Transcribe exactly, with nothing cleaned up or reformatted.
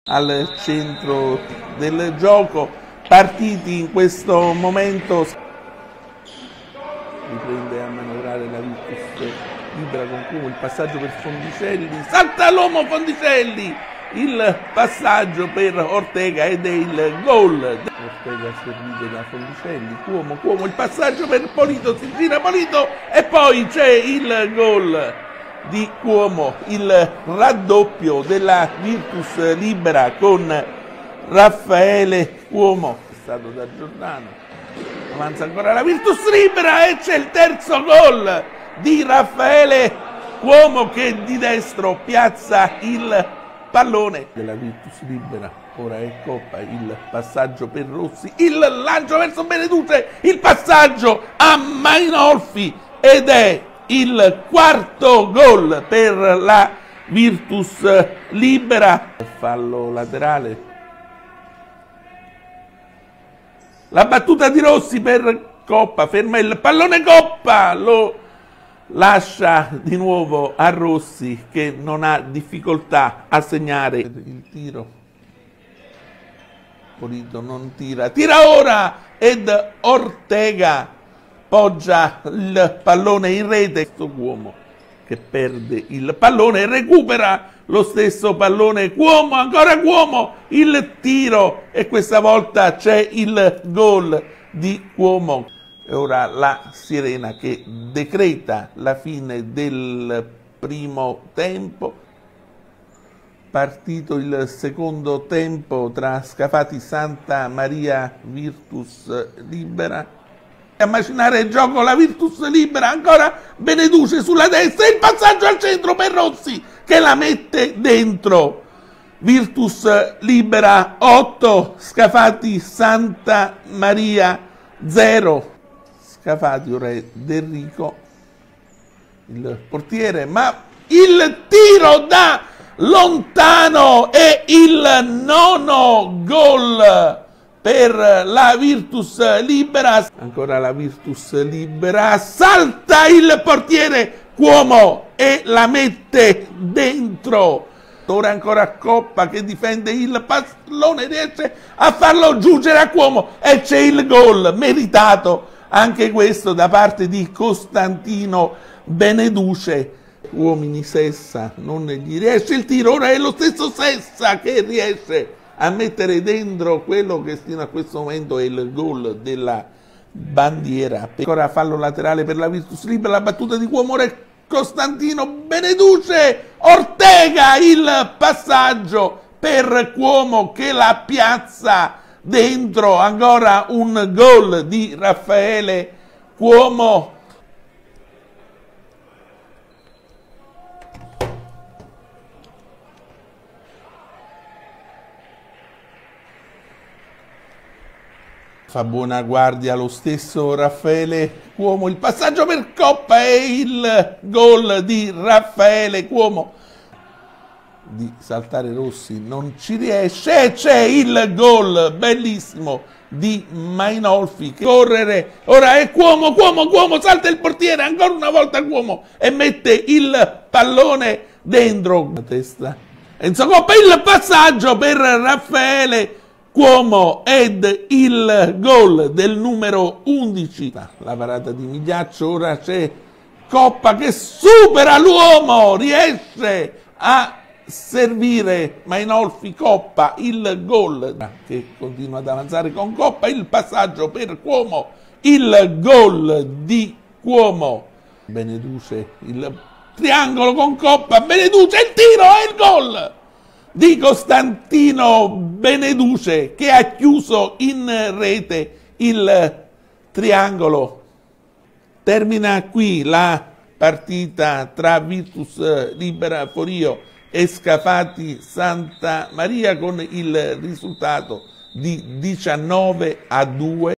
al centro del gioco, partiti in questo momento. Riprende a manovrare la Virtus libera con Cuomo, il passaggio per Fondicelli, salta l'uomo Fondicelli, il passaggio per Ortega ed è il gol. Ortega servito da Fondicelli, Cuomo, Cuomo, il passaggio per Polito, si gira Polito e poi c'è il gol di Cuomo, il raddoppio della Virtus libera con Raffaele Cuomo, è stato da Giordano. Avanza ancora la Virtus libera e c'è il terzo gol di Raffaele Cuomo che di destro piazza il pallone della Virtus libera. Ora è Coppa, il passaggio per Rossi, il lancio verso Beneduce, il passaggio a Mainolfi ed è il quarto gol per la Virtus libera. Fallo laterale. La battuta di Rossi per Coppa, ferma il pallone Coppa, lo lascia di nuovo a Rossi che non ha difficoltà a segnare il tiro. Polito non tira, tira ora ed Ortega poggia il pallone in rete. Cuomo che perde il pallone e recupera lo stesso pallone. Cuomo, ancora Cuomo, il tiro e questa volta c'è il gol di Cuomo. E ora la sirena che decreta la fine del primo tempo. Partito il secondo tempo tra Scafati Santa Maria Virtus libera. A macinare il gioco la Virtus libera, ancora Beneduce sulla destra, il passaggio al centro per Rossi che la mette dentro. Virtus libera otto, Scafati Santa Maria zero. Scafati ora è Derrico, il portiere, ma il tiro da lontano è il nono gol per la Virtus libera. Ancora la Virtus libera, salta il portiere Cuomo e la mette dentro. Ora ancora Coppa che difende il pallone, riesce a farlo giungere a Cuomo e c'è il gol meritato anche questo da parte di Costantino Beneduce. Uomini Sessa non gli riesce il tiro, ora è lo stesso Sessa che riesce a mettere dentro quello che fino a questo momento è il gol della bandiera. Ancora fallo laterale per la Virtus libera, la battuta di Cuomo, Costantino Beneduce, Ortega, il passaggio per Cuomo che la piazza dentro. Ancora un gol di Raffaele Cuomo. Fa buona guardia lo stesso Raffaele Cuomo, il passaggio per Coppa e il gol di Raffaele Cuomo. Di saltare Rossi non ci riesce e c'è il gol bellissimo di Mainolfi. Correre, ora è Cuomo, Cuomo, Cuomo, salta il portiere, ancora una volta Cuomo e mette il pallone dentro. La testa Enzo Coppa, il passaggio per Raffaele Cuomo ed il gol del numero undici. La parata di Migliaccio, ora c'è Coppa che supera l'uomo, riesce a servire Mainolfi, Coppa, il gol che continua ad avanzare con Coppa, il passaggio per Cuomo, il gol di Cuomo. Beneduce, il triangolo con Coppa, Beneduce, il tiro e il gol di Costantino Beneduce che ha chiuso in rete il triangolo. Termina qui la partita tra Virtus libera Forio e Scafati Santa Maria con il risultato di diciannove a due.